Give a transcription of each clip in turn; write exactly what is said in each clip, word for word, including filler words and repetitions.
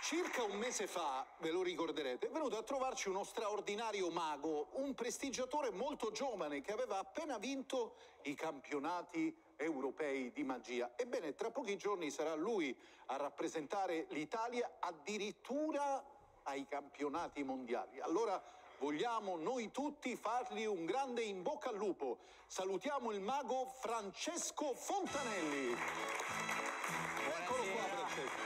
Circa un mese fa, ve lo ricorderete, è venuto a trovarci uno straordinario mago, un prestigiatore molto giovane che aveva appena vinto i campionati europei di magia. Ebbene, tra pochi giorni sarà lui a rappresentare l'Italia addirittura ai campionati mondiali. Allora vogliamo noi tutti fargli un grande in bocca al lupo. Salutiamo il mago Francesco Fontanelli. Eccolo qua, Francesco.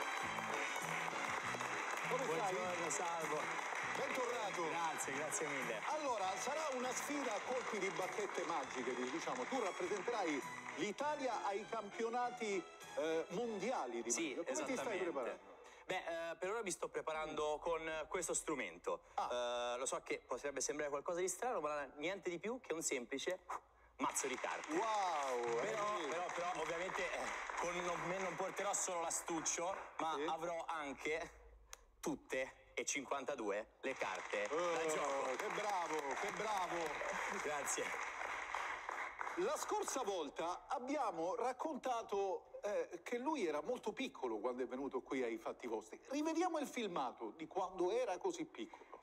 Come stai? Buongiorno, salvo. Bentornato. Grazie, grazie mille. Allora, sarà una sfida a colpi di bacchette magiche, diciamo. Tu rappresenterai l'Italia ai campionati eh, mondiali di Sì, magia. Come ti stai preparando? Beh, eh, per ora mi sto preparando con questo strumento. Ah. Eh, lo so che potrebbe sembrare qualcosa di strano, ma niente di più che un semplice mazzo di carte. Wow! Però, eh. però, però ovviamente eh, con non, me non porterò solo l'astuccio, ma Sì. avrò anche tutte e cinquantadue le carte Oh, da gioco. che bravo, che bravo! Grazie. La scorsa volta abbiamo raccontato eh, che lui era molto piccolo quando è venuto qui ai Fatti Vostri. Rivediamo il filmato di quando era così piccolo.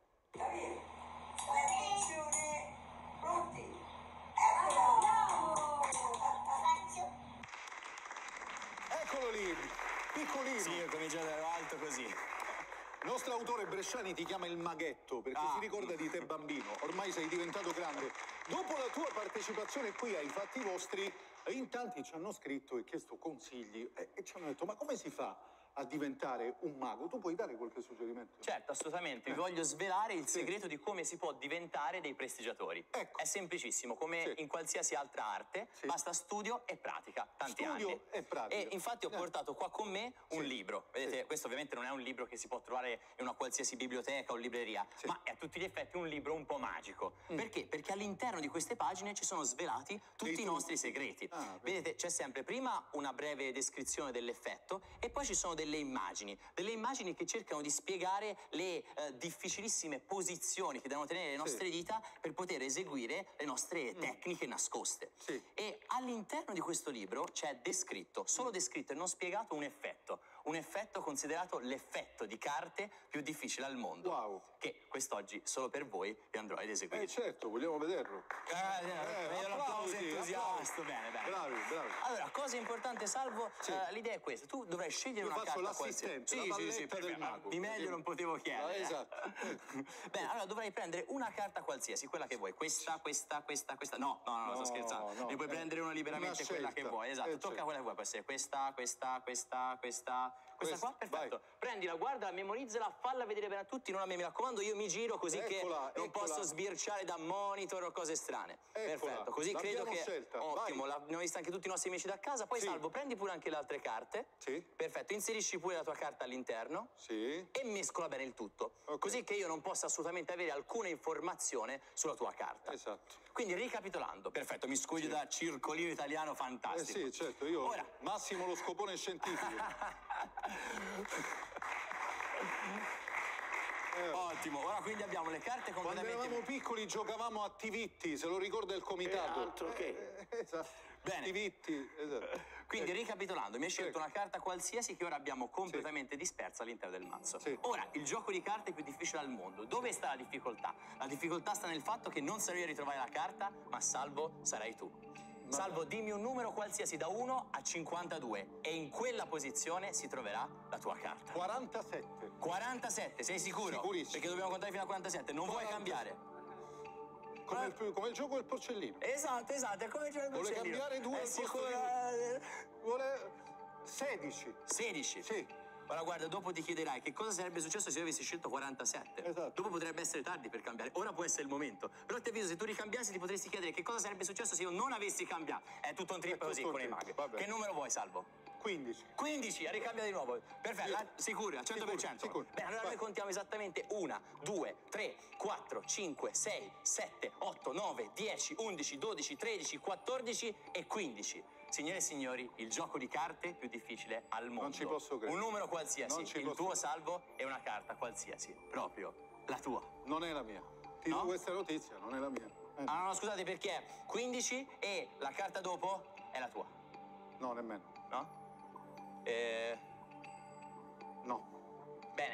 Attenzione, pronti? Eccola! Eccolo lì, piccolino. Sì, io comincio da alto così. Il nostro autore Bresciani ti chiama il maghetto perché Ah. si ricorda di te bambino, ormai sei diventato grande. Dopo la tua partecipazione qui ai Fatti Vostri, in tanti ci hanno scritto e chiesto consigli e, e ci hanno detto ma come si fa a diventare un mago? Tu puoi dare qualche suggerimento? Certo, assolutamente. Vi voglio svelare il segreto di come si può diventare dei prestigiatori. Ecco. È semplicissimo, come Sì. in qualsiasi altra arte, Sì. basta studio e pratica, tanti Studio anni. e pratica. E infatti ho Eh. portato qua con me un Sì. libro. Vedete, Sì. questo ovviamente non è un libro che si può trovare in una qualsiasi biblioteca o libreria, Sì. ma è a tutti gli effetti un libro un po' magico. Mm. Perché? Perché all'interno di queste pagine ci sono svelati tutti Dei i trucchi. nostri segreti. Ah, Vedete, c'è sempre prima una breve descrizione dell'effetto e poi ci sono delle immagini. Delle immagini che cercano di spiegare le eh, difficilissime posizioni che devono tenere le nostre Sì. dita per poter eseguire le nostre tecniche nascoste. Sì. E all'interno di questo libro c'è descritto, solo descritto e non spiegato, un effetto. Un effetto considerato l'effetto di carte più difficile al mondo. Wow. Che quest'oggi, solo per voi, vi andrò ad eseguire. Eh certo, vogliamo vederlo. Eh, Eh, vedo l'applauso applausi, entusiasta. Bene, bene. Bravi, bravi. Allora, cosa importante, Salvo, Sì. eh, l'idea è questa. Tu dovrai scegliere Io una faccio carta l'assistente, qualsiasi. la Sì, sì, sì, valletta del perfetto. mago. Di meglio non potevo chiedere. Ah, esatto. Bene, allora dovrai prendere una carta qualsiasi, quella che vuoi. Questa, questa, questa, questa. No, no, no, no, No, sto scherzando. no, ne puoi eh, prendere una liberamente, una quella scelta. che vuoi. Esatto, Eh, tocca certo. quella che vuoi. Può essere questa, questa, questa, questa, questa Questa, qua. Perfetto. vai. Prendila, guardala, memorizzala, falla vedere bene a tutti. Non mi raccomando, io mi giro così Eccola, che non eccola. posso sbirciare da monitor o cose strane. Eccola, Perfetto, così credo l'abbiamo che scelta, ottimo, vai. la- ne abbiamo vista anche tutti i nostri amici da casa. Poi Sì. Salvo, prendi pure anche le altre carte. Sì. Perfetto, inserisci pure la tua carta all'interno Sì. e mescola bene il tutto, Ok. così che io non possa assolutamente avere alcuna informazione sulla tua carta. Esatto. Quindi ricapitolando, perfetto, mi scusi da circolino italiano Eh fantastico. sì, certo, io Ora. Massimo lo scopone scientifico. Eh, Ottimo, ora quindi abbiamo le carte Quando completamente... eravamo piccoli giocavamo a Tivitti, se lo ricorda il comitato. Eh, altro che. Eh, esatto. Bene. Tivitti, esatto. Quindi Eh, ricapitolando, mi hai scelto Ecco. una carta qualsiasi che ora abbiamo completamente dispersa all'interno del mazzo. Sì. Ora, il gioco di carte più difficile al mondo. Dove sta la difficoltà? La difficoltà sta nel fatto che non sarò io a ritrovare la carta, ma Salvo sarai tu. Salvo, dimmi un numero qualsiasi da uno a cinquantadue e in quella posizione si troverà la tua carta. quarantasette. quarantasette, sei sicuro? Sicurissimo. Perché dobbiamo contare fino a quarantasette, non vuoi quarantasette. cambiare? Come il, come il gioco del porcellino. Esatto, esatto, è come c'è il Vuole porcellino. cambiare due È al posto sicuro? di Vuole sedici. sedici. Sì. Ora guarda, dopo ti chiederai che cosa sarebbe successo se io avessi scelto quarantasette. Esatto. Dopo potrebbe essere tardi per cambiare. Ora può essere il momento. Però ti avviso, se tu ricambiassi ti potresti chiedere che cosa sarebbe successo se io non avessi cambiato. È tutto un trip tutto così un con i trip, maghi. va bene. Che numero vuoi, Salvo? quindici. quindici, ricambia di nuovo. Perfetto, Sì. la- sicuri, al cento per cento. Sicuri, sicuri. Bene, allora Vai. noi contiamo esattamente uno, due, tre, quattro, cinque, sei, sette, otto, nove, dieci, undici, dodici, tredici, quattordici e quindici. Signore e signori, il gioco di carte più difficile al mondo. Non ci posso credere. Un numero qualsiasi, Non ci il posso tuo credere. Salvo è una carta qualsiasi, proprio la tua. Non è la mia. Ti No? do questa notizia, non è la mia. Eh, Ah no, no, scusate, perché quindici e la carta dopo è la tua, No, nemmeno. no? Eh... No.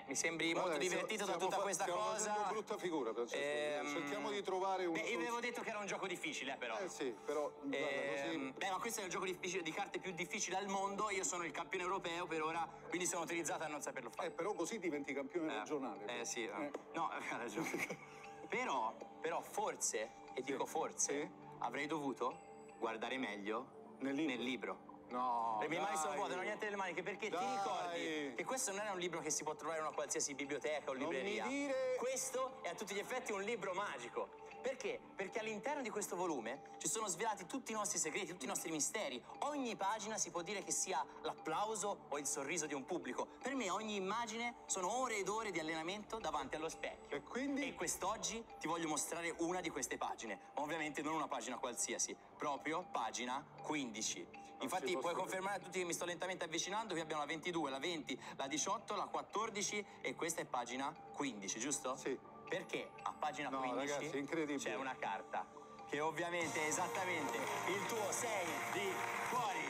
mi sembri Vabbè, molto divertito da stiamo tutta fa- questa stiamo cosa. facendo brutta figura, Francesco. Ehm, Cerchiamo di trovare un... Beh, io vi avevo detto che era un gioco difficile, eh, però. Eh sì, però... guarda, Ehm, così... Beh, ma questo è il gioco difficile- di carte più difficile al mondo. Io sono il campione europeo per ora, quindi sono utilizzato a non saperlo fare. Eh, però così diventi campione Eh, regionale. Eh sì, no, Eh. no ha ragione. però, però forse, e dico forse, Sì. avrei dovuto guardare meglio Nel libro. nel libro. No, Le mie mani sono dai. vuote, non ho niente nelle maniche, perché ti Dai. ricordi che questo non era un libro che si può trovare in una qualsiasi biblioteca o Non mi libreria. dire- Questo è a tutti gli effetti un libro magico. Perché? Perché all'interno di questo volume ci sono svelati tutti i nostri segreti, tutti i nostri misteri. Ogni pagina si può dire che sia l'applauso o il sorriso di un pubblico. Per me ogni immagine sono ore ed ore di allenamento davanti allo specchio. E quindi? E quest'oggi ti voglio mostrare una di queste pagine. Ma ovviamente non una pagina qualsiasi, proprio pagina quindici. Infatti ci posso puoi credere. confermare a tutti che mi sto lentamente avvicinando. Qui abbiamo la ventidue, la venti, la diciotto, la quattordici e questa è pagina quindici, giusto? Sì. Perché a pagina No, quindici ragazzi, è incredibile. c'è una carta che ovviamente è esattamente il tuo sei di cuori.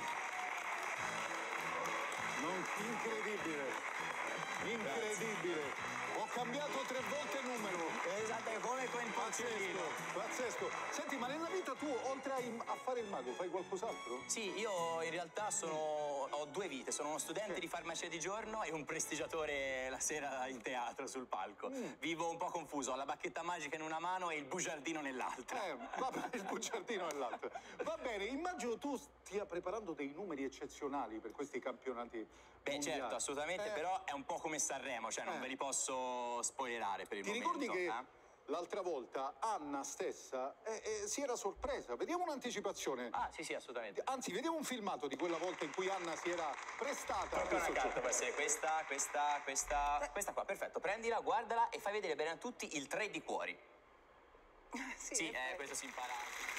Non... Incredibile. Incredibile. Ho cambiato tre volte numero. Esatto, è come con il porcellino. Pazzesco, pazzesco. Senti, ma nella vita tu, oltre a, a fare il mago, fai qualcos'altro? Sì, io in realtà sono, ho due vite, sono uno studente Sì. di farmacia di giorno e un prestigiatore la sera in teatro sul palco. Mm. Vivo un po' confuso, ho la bacchetta magica in una mano e il bugiardino nell'altra. Eh, vabbè, il bugiardino è l'altro. Va bene, immagino tu stia preparando dei numeri eccezionali per questi campionati Beh mondiali. certo, assolutamente, Eh, però è un po' come Sanremo, cioè non Eh. ve li posso spoilerare per il Ti momento. ricordi che eh? l'altra volta Anna stessa eh, eh, si era sorpresa? Vediamo un'anticipazione. Ah sì sì, assolutamente. Anzi, vediamo un filmato di quella volta in cui Anna si era prestata a Proprio questo una carta gioco. può essere questa, questa, questa, questa qua, perfetto. Prendila, guardala e fai vedere bene a tutti il tre di cuori. Sì, Sì, in eh, effetti. questo si impara.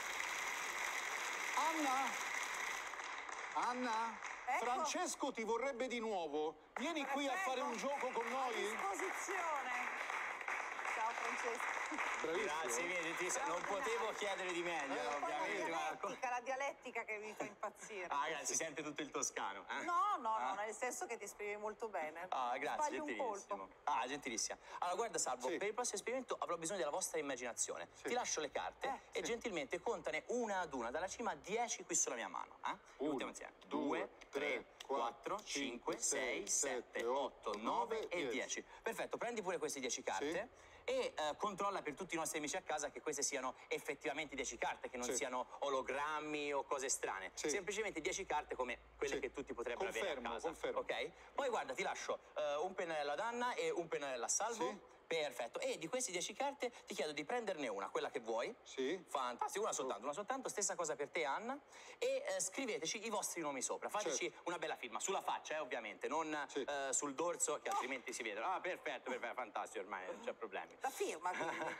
Anna? Anna? Ecco. Francesco ti vorrebbe di nuovo. Vieni qui a fare un gioco con A noi. disposizione. Ciao Francesco. Bravissimo. Grazie, vedi, ti- non potevo chiedere di meglio, Eh, Poi la ovviamente. guarda. dialettica, la dialettica che mi fa impazzire. Ah, grazie, si sente tutto il toscano. Eh? No, no, Ah. no, nel senso che ti esprimi molto bene. Ah, grazie, Sbagli un gentilissimo. colpo. Ah, gentilissima. Allora, guarda, Salvo, Sì. per il prossimo esperimento avrò bisogno della vostra immaginazione. Sì. Ti lascio le carte Eh, e gentilmente contane una ad una, dalla cima a dieci qui sulla mia mano. Eh? Uno, Contiamo insieme. due, due, tre, tre, quattro, cinque, sei, sette, otto, nove e dieci. Perfetto, prendi pure queste dieci carte. E eh, controlla per tutti i nostri amici a casa che queste siano effettivamente dieci carte, che non Sì. siano ologrammi o cose strane. Sì. Semplicemente dieci carte come quelle Sì. che tutti potrebbero avere Confermo, a casa. confermo. Ok? Poi guarda, ti lascio eh, un pennarello ad Anna e un pennarello a Salvo. Sì. Perfetto. E di queste dieci carte ti chiedo di prenderne una, quella che vuoi. Sì. Fantastico, una soltanto, una soltanto, stessa cosa per te Anna. E eh, scriveteci i vostri nomi sopra, fateci Certo. una bella firma, sulla faccia eh, ovviamente, non Sì. eh, sul dorso che altrimenti si vedono. Ah, perfetto, perfetto, fantastico, ormai non c'è problemi. La firma, quindi.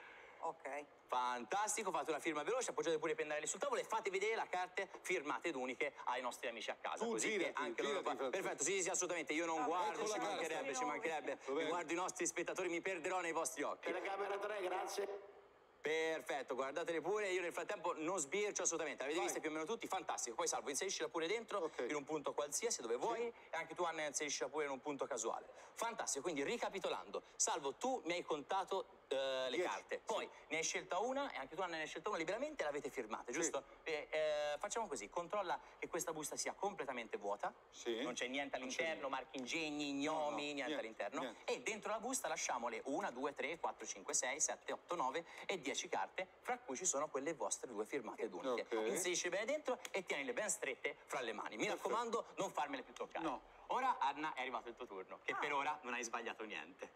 Ok. Fantastico, fate una firma veloce, appoggiate pure i pennarelli sul tavolo e fate vedere le carte firmate ed uniche ai nostri amici a casa. Tu così girati, che anche loro. girati, Francesco. Perfetto, sì, sì, assolutamente. Io non Ah, guardo, ecco ci la carta. mancherebbe, ci mancherebbe. Va bene. Guardo i nostri spettatori, mi perderò nei vostri occhi. Telecamera tre, grazie. Perfetto, guardatele pure, io nel frattempo non sbircio assolutamente, avete Vai. visto più o meno tutti, fantastico. Poi Salvo, inseriscila pure dentro Ok. in un punto qualsiasi dove vuoi e anche tu Anna inseriscila pure in un punto casuale. Fantastico, quindi ricapitolando, Salvo, tu mi hai contato eh, le Dieci, carte, poi ne hai scelta una e anche tu Anna ne hai scelta una liberamente e l'avete firmate, giusto? E, eh, facciamo così, controlla che questa busta sia completamente vuota, Sì. non c'è niente Non c'è all'interno, marchi ingegni, gnomi, No, no, niente, niente, all'interno. niente. E dentro la busta lasciamole una, due, tre, quattro, cinque, sei, sette, otto, nove e dieci carte, fra cui ci sono quelle vostre due firmate ed uniche. Ok. Inserisci bene dentro e tienile ben strette fra le mani. Mi Perfetto. raccomando, non farmele più toccare. No. Ora, Anna, è arrivato il tuo turno, che Ah. per ora non hai sbagliato niente.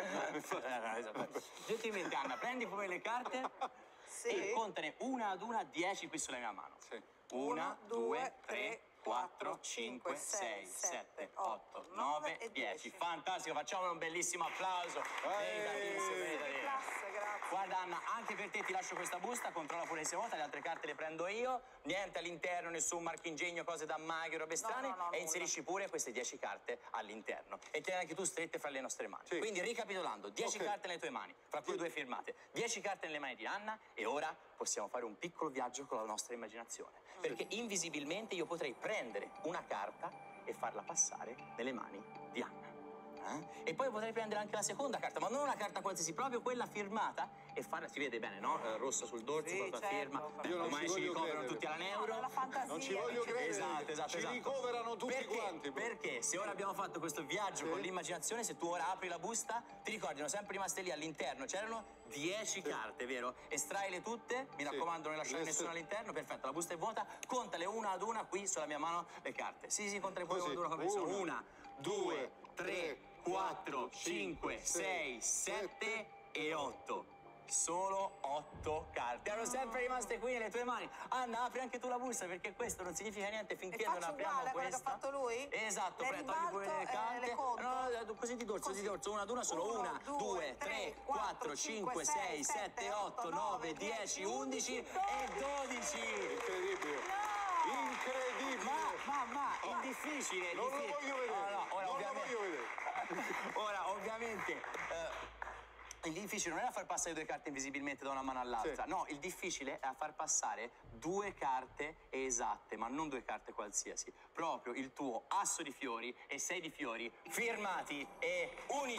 Gentilmente, Anna, prendi pure le carte Sì. e contane una ad una dieci qui sulla mia mano. Sì. Una, Uno, due, due, tre, tre, quattro, quattro, cinque, cinque, sei, sei, sette, sette, otto, otto, nove nove e e dieci. dieci. Fantastico, facciamo un bellissimo applauso. Meritatissimo, meritatissimo. Classe, grazie. Guarda Anna, anche per te ti lascio questa busta, controlla pure se vuota, le altre carte le prendo io, niente all'interno, nessun marchingegno, cose da maghi, robe strane, no, no, e nulla. inserisci pure queste dieci carte all'interno. E tieni anche tu strette fra le nostre mani. Sì. Quindi ricapitolando, dieci Ok. carte nelle tue mani, fra cui Sì. due firmate, dieci carte nelle mani di Anna e ora possiamo fare un piccolo viaggio con la nostra immaginazione. Perché invisibilmente io potrei prendere una carta e farla passare nelle mani di Anna. eh? E poi potrei prendere anche la seconda carta, ma non una carta qualsiasi, proprio quella firmata e farla, si vede bene, no? Eh, rosso sul dorso, Sì, proprio certo, firma. vabbè. Io non Ormai ci ci voglio ricoverano credere. tutti alla No, neuro. la fantasia. Non ci voglio dice. credere. Esatto, esatto, Ci esatto. ricoverano tutti Perché? quanti. Perché se ora abbiamo fatto questo viaggio Sì. con l'immaginazione, se tu ora apri la busta, ti ricordi, erano sempre rimaste lì all'interno, c'erano dieci carte, vero? Estraile tutte, mi Sì. raccomando, non lasciare Le- nessuno all'interno, perfetto, la busta è vuota, contale una ad una qui sulla mia mano le carte. Sì, sì, contale poi Così. una ad una come sono. Una, Una, due, tre, quattro, quattro, cinque, cinque, sei, sei, sette e otto. Solo otto carte. Erano sempre rimaste qui nelle tue mani. Anna, apri anche tu la busta perché questo non significa niente finché E non faccio apriamo uguale a quello che questa. ha fatto lui? Esatto, Le pre- togli pure ribalto le e carte. le conto? No, no, così di dorso, Così. di dorso, una ad una solo. Uno, Una, due, due, tre, tre, quattro, cinque, sei, sette, otto, nove, dieci, undici e dodici. Incredibile. No! Incredibile. Ma, ma, ma, il difficile, il Non lo difficile. voglio vedere. Oh, no, ora, non ovviamente, lo voglio vedere. ora, ovviamente, eh, il difficile non è a far passare due carte invisibilmente da una mano all'altra, Sì. no, il difficile è a far passare due carte esatte, ma non due carte qualsiasi, proprio il tuo asso di fiori e sei di fiori firmati e unici.